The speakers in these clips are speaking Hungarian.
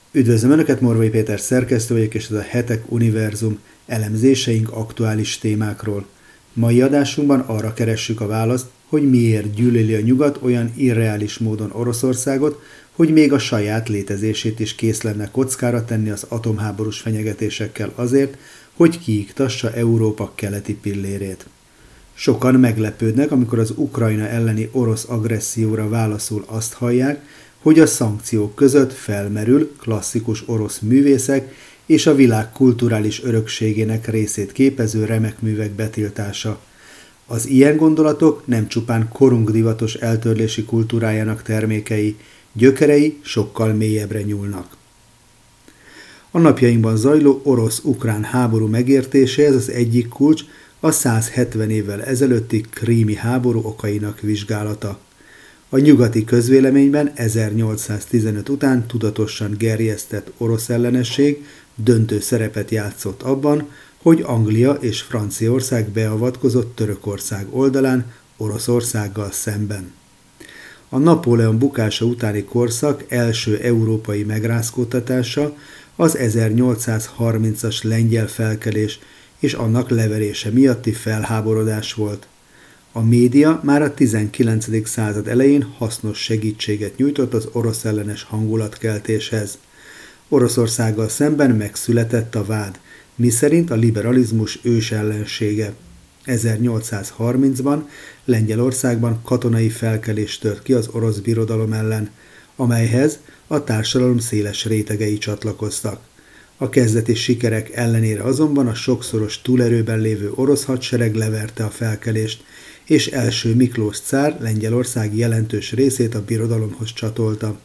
Üdvözlöm Önöket, Morvai Péter szerkesztő vagyok, és ez a Hetek Univerzum elemzéseink aktuális témákról. Mai adásunkban arra keressük a választ, hogy miért gyűlöli a nyugat olyan irreális módon Oroszországot, hogy még a saját létezését is kész lenne kockára tenni az atomháborús fenyegetésekkel azért, hogy kiiktassa Európa keleti pillérét. Sokan meglepődnek, amikor az Ukrajna elleni orosz agresszióra válaszul azt hallják, hogy a szankciók között felmerül klasszikus orosz művészek és a világ kulturális örökségének részét képező remek művek betiltása. Az ilyen gondolatok nem csupán korunk divatos eltörlési kultúrájának termékei, gyökerei sokkal mélyebbre nyúlnak. A napjainkban zajló orosz-ukrán háború megértéséhez az egyik kulcs a 170 évvel ezelőtti krími háború okainak vizsgálata. A nyugati közvéleményben 1815 után tudatosan gerjesztett orosz ellenesség döntő szerepet játszott abban, hogy Anglia és Franciaország beavatkozott Törökország oldalán Oroszországgal szemben. A Napóleon bukása utáni korszak első európai megrázkódtatása az 1830-as lengyel felkelés és annak leverése miatti felháborodás volt. A média már a 19. század elején hasznos segítséget nyújtott az orosz ellenes hangulatkeltéshez. Oroszországgal szemben megszületett a vád, miszerint a liberalizmus ősellensége. 1830-ban Lengyelországban katonai felkelés tört ki az orosz birodalom ellen, amelyhez a társadalom széles rétegei csatlakoztak. A kezdeti sikerek ellenére azonban a sokszoros túlerőben lévő orosz hadsereg leverte a felkelést, és első Miklós cár Lengyelország jelentős részét a birodalomhoz csatolta.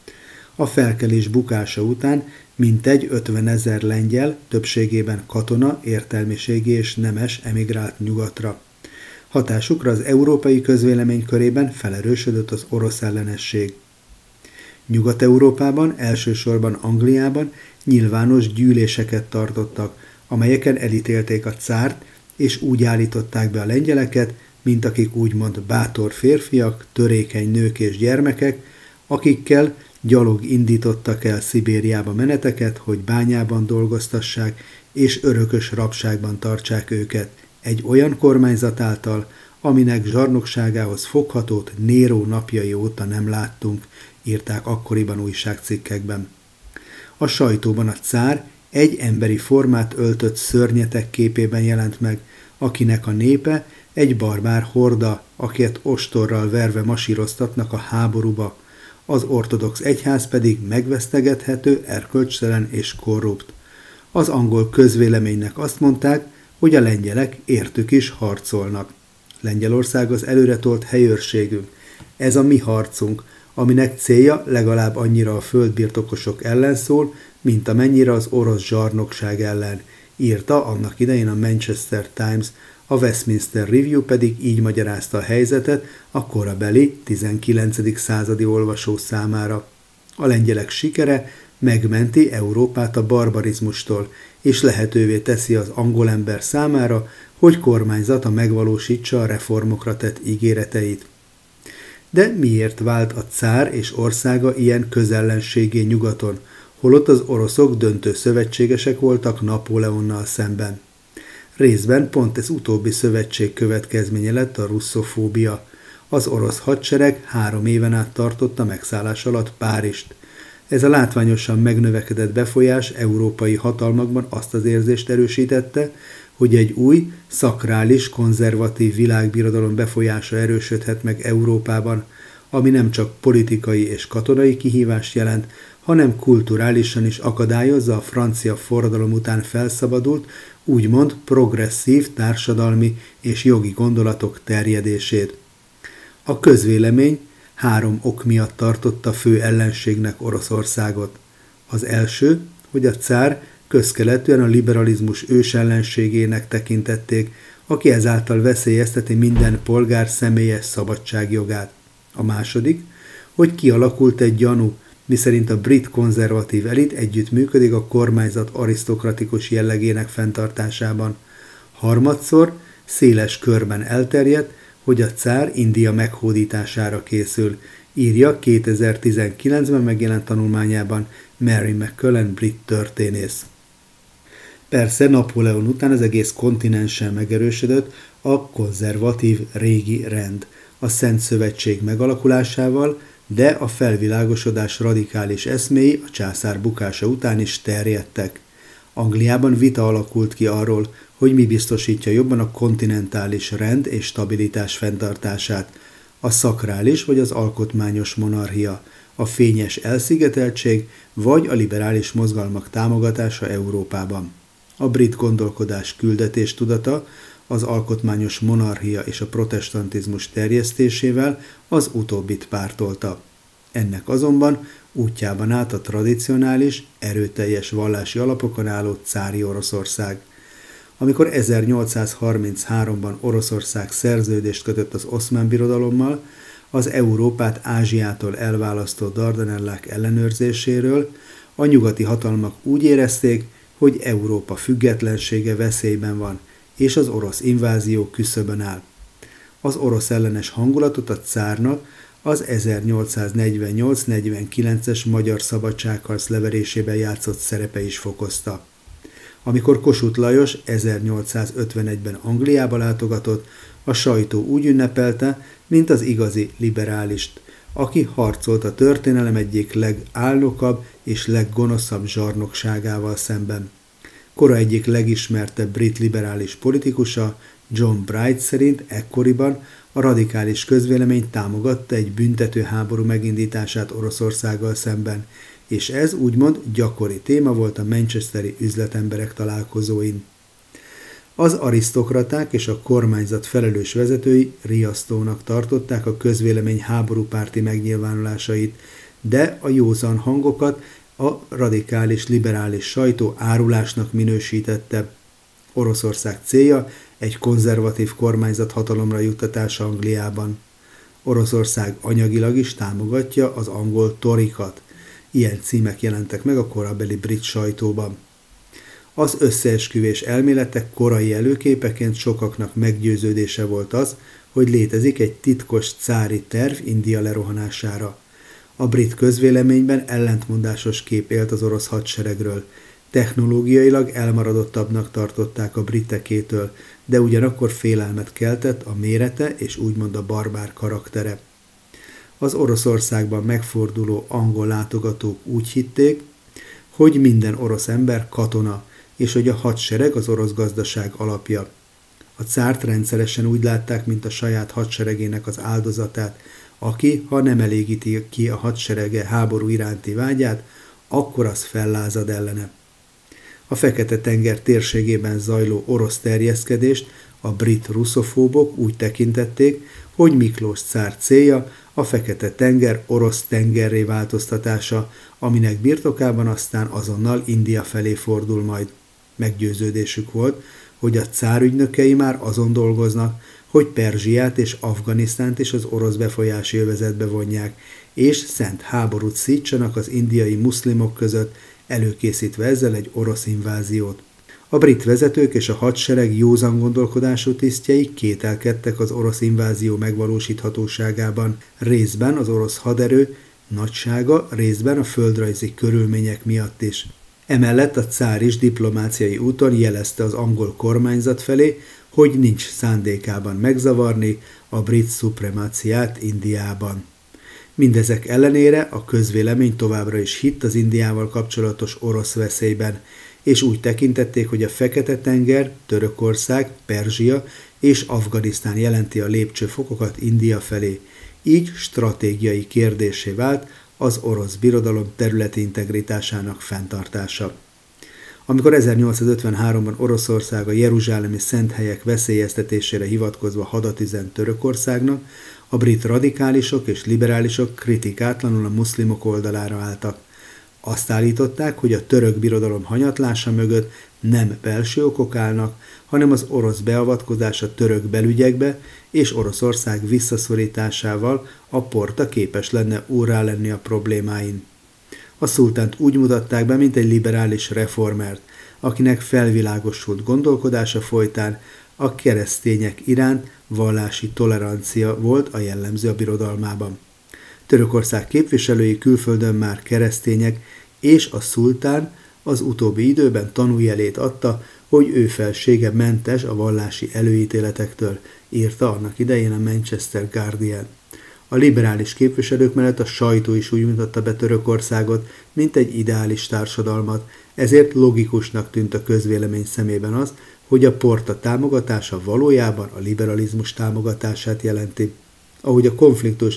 A felkelés bukása után mintegy 50 000 lengyel, többségében katona, értelmiségi és nemes emigrált nyugatra. Hatásukra az európai közvélemény körében felerősödött az orosz ellenesség. Nyugat-Európában, elsősorban Angliában nyilvános gyűléseket tartottak, amelyeken elítélték a cárt, és úgy állították be a lengyeleket, mint akik úgymond bátor férfiak, törékeny nők és gyermekek, akikkel gyalog indítottak el Szibériába meneteket, hogy bányában dolgoztassák, és örökös rabságban tartsák őket, egy olyan kormányzat által, aminek zsarnokságához foghatót Néró napjai óta nem láttunk, írták akkoriban újságcikkekben. A sajtóban a cár egy emberi formát öltött szörnyetek képében jelent meg, akinek a népe egy barbár horda, akiket ostorral verve masíroztatnak a háborúba, az ortodox egyház pedig megvesztegethető, erkölcstelen és korrupt. Az angol közvéleménynek azt mondták, hogy a lengyelek értük is harcolnak. Lengyelország az előretolt helyőrségünk. Ez a mi harcunk, aminek célja legalább annyira a földbirtokosok ellen szól, mint amennyire az orosz zsarnokság ellen, írta annak idején a Manchester Times, a Westminster Review pedig így magyarázta a helyzetet a korabeli 19. századi olvasó számára. A lengyelek sikere megmenti Európát a barbarizmustól, és lehetővé teszi az angol ember számára, hogy kormányzata megvalósítsa a reformokra tett ígéreteit. De miért vált a cár és országa ilyen közellenségé nyugaton, holott az oroszok döntő szövetségesek voltak Napóleonnal szemben? Részben pont ez utóbbi szövetség következménye lett a russzofóbia. Az orosz hadsereg 3 éven át tartotta megszállás alatt Párizst. Ez a látványosan megnövekedett befolyás európai hatalmakban azt az érzést erősítette, hogy egy új, szakrális, konzervatív világbirodalom befolyása erősödhet meg Európában, ami nem csak politikai és katonai kihívást jelent, hanem kulturálisan is akadályozza a francia forradalom után felszabadult, úgymond progresszív társadalmi és jogi gondolatok terjedését. A közvélemény 3 ok miatt tartotta fő ellenségnek Oroszországot. Az első, hogy a cár közkeletűen a liberalizmus ősellenségének tekintették, aki ezáltal veszélyezteti minden polgár személyes szabadságjogát. A második, hogy kialakult egy gyanú, miszerint a brit konzervatív elit együttműködik a kormányzat arisztokratikus jellegének fenntartásában. Harmadszor széles körben elterjedt, hogy a cár India meghódítására készül, írja 2019-ben megjelent tanulmányában Mary McCullen brit történész. Persze Napóleon után az egész kontinensen megerősödött a konzervatív régi rend, a Szent Szövetség megalakulásával, de a felvilágosodás radikális eszméi a császár bukása után is terjedtek. Angliában vita alakult ki arról, hogy mi biztosítja jobban a kontinentális rend és stabilitás fenntartását, a szakrális vagy az alkotmányos monarchia, a fényes elszigeteltség vagy a liberális mozgalmak támogatása Európában. A brit gondolkodás küldetés tudata az alkotmányos monarchia és a protestantizmus terjesztésével az utóbbit pártolta. Ennek azonban útjában állt a tradicionális, erőteljes vallási alapokon álló cári Oroszország. Amikor 1833-ban Oroszország szerződést kötött az Oszmán Birodalommal, az Európát Ázsiától elválasztó Dardanellák ellenőrzéséről, a nyugati hatalmak úgy érezték, hogy Európa függetlensége veszélyben van, és az orosz invázió küszöbön áll. Az orosz ellenes hangulatot a cárnak az 1848-49-es magyar szabadságharc leverésében játszott szerepe is fokozta. Amikor Kossuth Lajos 1851-ben Angliába látogatott, a sajtó úgy ünnepelte, mint az igazi liberálist, aki harcolt a történelem egyik legálnokabb és leggonoszabb zsarnokságával szemben. Kora egyik legismertebb brit liberális politikusa, John Bright szerint ekkoriban a radikális közvélemény támogatta egy büntetőháború megindítását Oroszországgal szemben, és ez úgymond gyakori téma volt a manchesteri üzletemberek találkozóin. Az arisztokraták és a kormányzat felelős vezetői riasztónak tartották a közvélemény háborúpárti megnyilvánulásait, de a józan hangokat a radikális liberális sajtó árulásnak minősítette. Oroszország célja egy konzervatív kormányzat hatalomra juttatása Angliában. Oroszország anyagilag is támogatja az angol torikat. Ilyen címek jelentek meg a korabeli brit sajtóban. Az összeesküvés elméletek korai előképeként sokaknak meggyőződése volt az, hogy létezik egy titkos cári terv India lerohanására. A brit közvéleményben ellentmondásos kép élt az orosz hadseregről. Technológiailag elmaradottabbnak tartották a britekétől, de ugyanakkor félelmet keltett a mérete és úgymond a barbár karaktere. Az Oroszországban megforduló angol látogatók úgy hitték, hogy minden orosz ember katona, és hogy a hadsereg az orosz gazdaság alapja. A cárt rendszeresen úgy látták, mint a saját hadseregének az áldozatát, aki, ha nem elégíti ki a hadserege háború iránti vágyát, akkor az fellázad ellene. A Fekete-tenger térségében zajló orosz terjeszkedést a brit russzofóbok úgy tekintették, hogy Miklós cár célja a Fekete-tenger orosz tengerré változtatása, aminek birtokában aztán azonnal India felé fordul majd. Meggyőződésük volt, hogy a cár ügynökei már azon dolgoznak, hogy Perzsiát és Afganisztánt is az orosz befolyási övezetbe vonják, és szent háborút szítsanak az indiai muszlimok között, előkészítve ezzel egy orosz inváziót. A brit vezetők és a hadsereg józan gondolkodású tisztjei kételkedtek az orosz invázió megvalósíthatóságában, részben az orosz haderő nagysága, részben a földrajzi körülmények miatt is. Emellett a cár is diplomáciai úton jelezte az angol kormányzat felé, hogy nincs szándékában megzavarni a brit szupremáciát Indiában. Mindezek ellenére a közvélemény továbbra is hitt az Indiával kapcsolatos orosz veszélyben, és úgy tekintették, hogy a Fekete-tenger, Törökország, Perzsia és Afganisztán jelenti a lépcsőfokokat India felé, így stratégiai kérdéssé vált az orosz birodalom területi integritásának fenntartása. Amikor 1853-ban Oroszország a jeruzsálemi szent helyek veszélyeztetésére hivatkozva hadat üzent Törökországnak, a brit radikálisok és liberálisok kritikátlanul a muszlimok oldalára álltak. Azt állították, hogy a török birodalom hanyatlása mögött nem belső okok állnak, hanem az orosz beavatkozás a török belügyekbe és Oroszország visszaszorításával a porta képes lenne úrrá lenni a problémáin. A szultánt úgy mutatták be, mint egy liberális reformert, akinek felvilágosult gondolkodása folytán a keresztények iránt vallási tolerancia volt a jellemző a birodalmában. Törökország képviselői külföldön már keresztények, és a szultán az utóbbi időben tanújelét adta, hogy ő felsége mentes a vallási előítéletektől, írta annak idején a Manchester Guardian. A liberális képviselők mellett a sajtó is úgy mutatta be Törökországot, mint egy ideális társadalmat, ezért logikusnak tűnt a közvélemény szemében az, hogy a Porta támogatása valójában a liberalizmus támogatását jelenti. Ahogy a konfliktus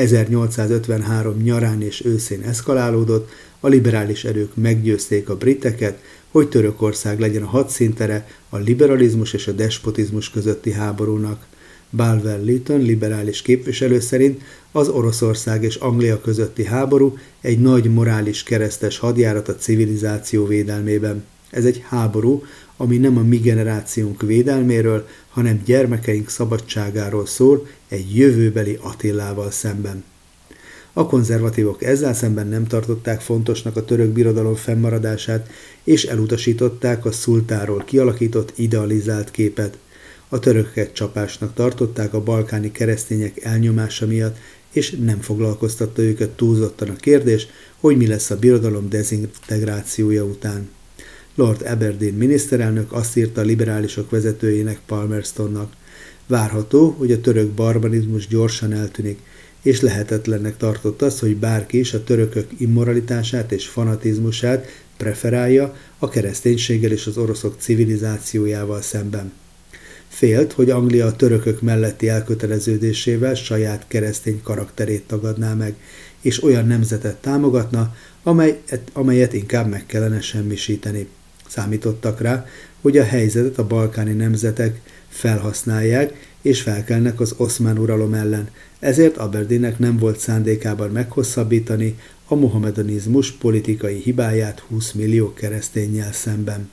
1853 nyarán és őszén eszkalálódott, a liberális erők meggyőzték a briteket, hogy Törökország legyen a hadszíntere a liberalizmus és a despotizmus közötti háborúnak. Bulwer Lytton liberális képviselő szerint az Oroszország és Anglia közötti háború egy nagy morális keresztes hadjárat a civilizáció védelmében. Ez egy háború, ami nem a mi generációnk védelméről, hanem gyermekeink szabadságáról szól egy jövőbeli Attilával szemben. A konzervatívok ezzel szemben nem tartották fontosnak a török birodalom fennmaradását, és elutasították a szultáról kialakított idealizált képet. A törököket csapásnak tartották a balkáni keresztények elnyomása miatt, és nem foglalkoztatta őket túlzottan a kérdés, hogy mi lesz a birodalom dezintegrációja után. Lord Aberdeen miniszterelnök azt írta a liberálisok vezetőjének, Palmerstonnak: várható, hogy a török barbarizmus gyorsan eltűnik, és lehetetlennek tartott az, hogy bárki is a törökök immoralitását és fanatizmusát preferálja a kereszténységgel és az oroszok civilizációjával szemben. Félt, hogy Anglia a törökök melletti elköteleződésével saját keresztény karakterét tagadná meg, és olyan nemzetet támogatna, amelyet inkább meg kellene semmisíteni. Számítottak rá, hogy a helyzetet a balkáni nemzetek felhasználják, és felkelnek az oszmán uralom ellen, ezért Aberdeennek nem volt szándékában meghosszabbítani a mohamedanizmus politikai hibáját 20 millió kereszténnyel szemben.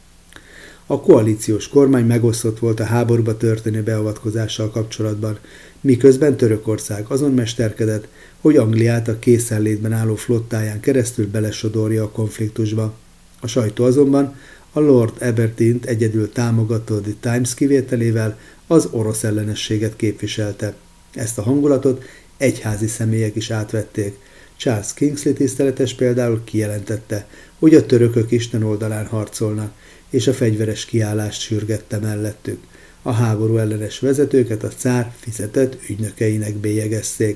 A koalíciós kormány megosztott volt a háborúba történő beavatkozással kapcsolatban, miközben Törökország azon mesterkedett, hogy Angliát a készenlétben álló flottáján keresztül belesodorja a konfliktusba. A sajtó azonban a Lord Aberdeent egyedül támogató The Times kivételével az orosz ellenességet képviselte. Ezt a hangulatot egyházi személyek is átvették. Charles Kingsley tiszteletes például kijelentette, hogy a törökök Isten oldalán harcolnak, és a fegyveres kiállást sürgette mellettük. A háború ellenes vezetőket a cár fizetett ügynökeinek bélyegezték.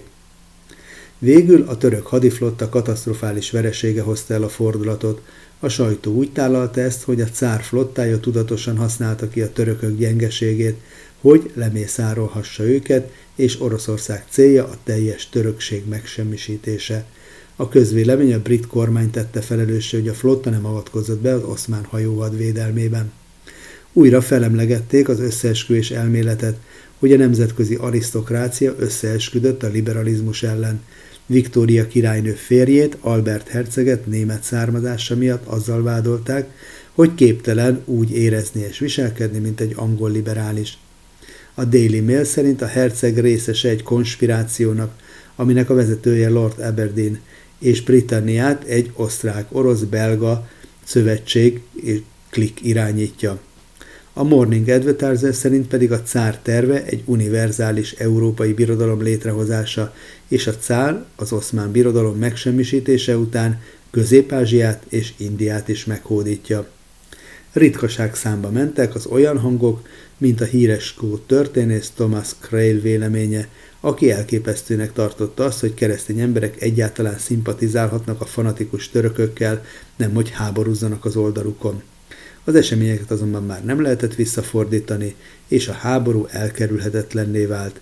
Végül a török hadiflotta katasztrofális veresége hozta el a fordulatot. A sajtó úgy tálalta ezt, hogy a cár flottája tudatosan használta ki a törökök gyengeségét, hogy lemészárolhassa őket, és Oroszország célja a teljes törökség megsemmisítése. A közvélemény a brit kormány tette felelőssé, hogy a flotta nem avatkozott be az oszmán hajóvad védelmében. Újra felemlegették az összeesküvés elméletet, hogy a nemzetközi arisztokrácia összeesküdött a liberalizmus ellen. Viktória királynő férjét, Albert herceget német származása miatt azzal vádolták, hogy képtelen úgy érezni és viselkedni, mint egy angol liberális. A Daily Mail szerint a herceg részese egy konspirációnak, aminek a vezetője Lord Aberdeen, és Britanniát egy osztrák-orosz-belga szövetség klik irányítja. A Morning Advertiser szerint pedig a cár terve egy univerzális európai birodalom létrehozása, és a cár az oszmán birodalom megsemmisítése után Közép-Ázsiát és Indiát is meghódítja. Ritkaság számba mentek az olyan hangok, mint a híres skót történész Thomas Crail véleménye, aki elképesztőnek tartotta azt, hogy keresztény emberek egyáltalán szimpatizálhatnak a fanatikus törökökkel, nemhogy háborúzzanak az oldalukon. Az eseményeket azonban már nem lehetett visszafordítani, és a háború elkerülhetetlenné vált.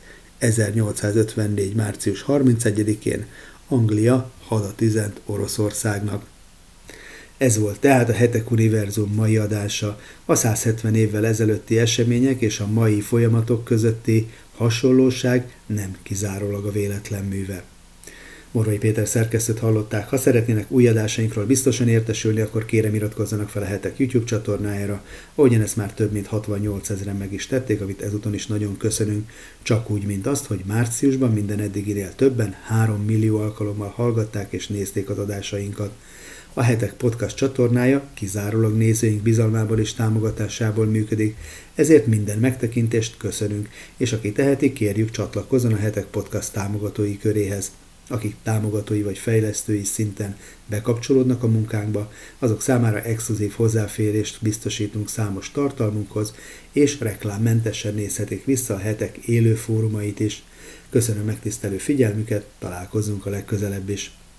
1854. március 31-én Anglia hadat üzent Oroszországnak. Ez volt tehát a Hetek Univerzum mai adása, a 170 évvel ezelőtti események és a mai folyamatok közötti hasonlóság nem kizárólag a véletlen műve. Morvai Péter szerkesztőt hallották. Ha szeretnének új adásainkról biztosan értesülni, akkor kérem iratkozzanak fel a Hetek YouTube csatornájára, ahogyan ezt már több mint 68 000-en meg is tették, amit ezúton is nagyon köszönünk, csak úgy, mint azt, hogy márciusban minden eddiginél többen 3 millió alkalommal hallgatták és nézték az adásainkat. A Hetek Podcast csatornája kizárólag nézőink bizalmából és támogatásából működik, ezért minden megtekintést köszönünk, és aki teheti, kérjük csatlakozzon a Hetek Podcast támogatói köréhez. akik támogatói vagy fejlesztői szinten bekapcsolódnak a munkánkba, azok számára exkluzív hozzáférést biztosítunk számos tartalmunkhoz, és reklámmentesen nézhetik vissza a hetek élő fórumait is. Köszönöm megtisztelő figyelmüket, találkozzunk a legközelebb is!